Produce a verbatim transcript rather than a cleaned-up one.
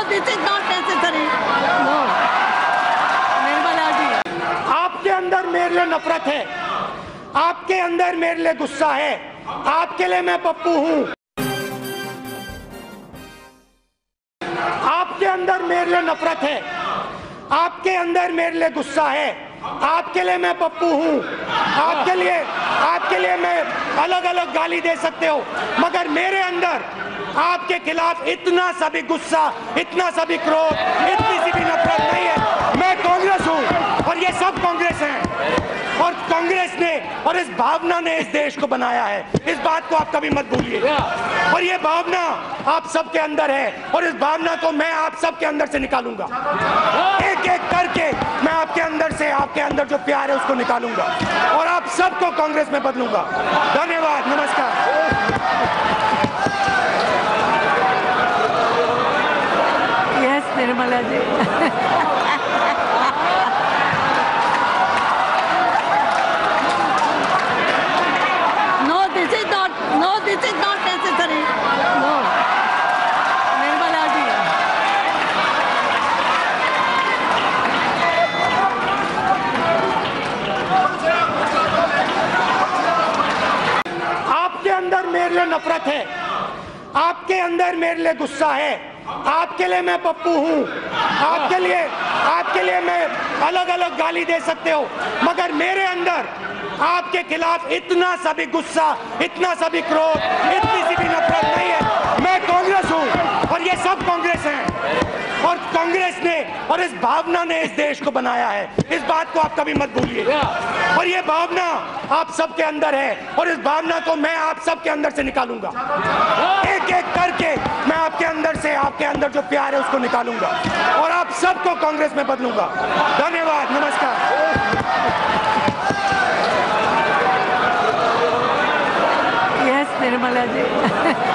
this is not necessary. No. Nirmala ji, आपके अंदर मेरे लिए नफरत है, आपके अंदर मेरे लिए गुस्सा है, आपके लिए मैं पप्पू हूं। आपके अंदर मेरे लिए नफरत है, आपके अंदर मेरे लिए गुस्सा है, आपके लिए मैं पप्पू हूं। आपके लिए आपके लिए मैं अलग अलग गाली दे सकते हो, मगर मेरे अंदर आपके खिलाफ इतना सा भी गुस्सा, इतना सा भी क्रोध, इतनी सी भी नफरत नहीं है। मैं कांग्रेस हूं और ये सब कांग्रेस हैं, और कांग्रेस ने और इस भावना ने इस देश को बनाया है। इस बात को आप कभी मत भूलिए। और ये भावना आप सबके अंदर है, और इस भावना को मैं आप सबके अंदर से निकालूंगा। एक एक करके मैं आपके अंदर से, आपके अंदर जो प्यार है उसको निकालूंगा, और आप सबको कांग्रेस में बदलूंगा। धन्यवाद, नमस्कार। Yes Nirmala ji. No, this is not. No, this is not necessary. No. Nirmala ji, आपके अंदर मेरे लिए नफरत है, आपके अंदर मेरे लिए गुस्सा है, आपके लिए मैं पप्पू हूं। आपके लिए आपके लिए मैं अलग अलग गाली दे सकते हो, मगर मेरे अंदर आपके खिलाफ इतना सा भी गुस्सा, इतना सा भी क्रोध, इतनी सी भी नफरत नहीं है। मैं कांग्रेस हूं और ये सब कांग्रेस हैं, और कांग्रेस ने और इस भावना ने इस देश को बनाया है। इस बात को आप कभी मत भूलिए। और ये भावना आप सबके अंदर है, और इस भावना को मैं आप सबके अंदर से निकालूंगा। एक एक करके मैं आपके अंदर से, आपके अंदर जो प्यार है उसको निकालूंगा, और आप सबको कांग्रेस में बदलूंगा। धन्यवाद, नमस्कार। यस निर्मला जी।